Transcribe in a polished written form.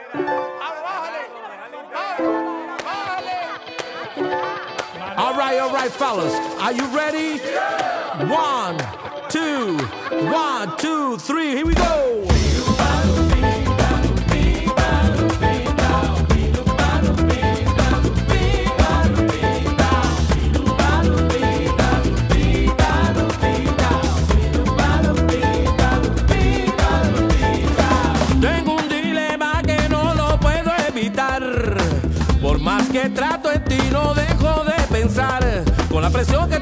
All right, fellas. Are you ready? 1, 2, 1, 2, 3. Here we go. Tengo un dilema que no lo puedo evitar. Por más que trato en ti no dejo de pensar. Con la presión que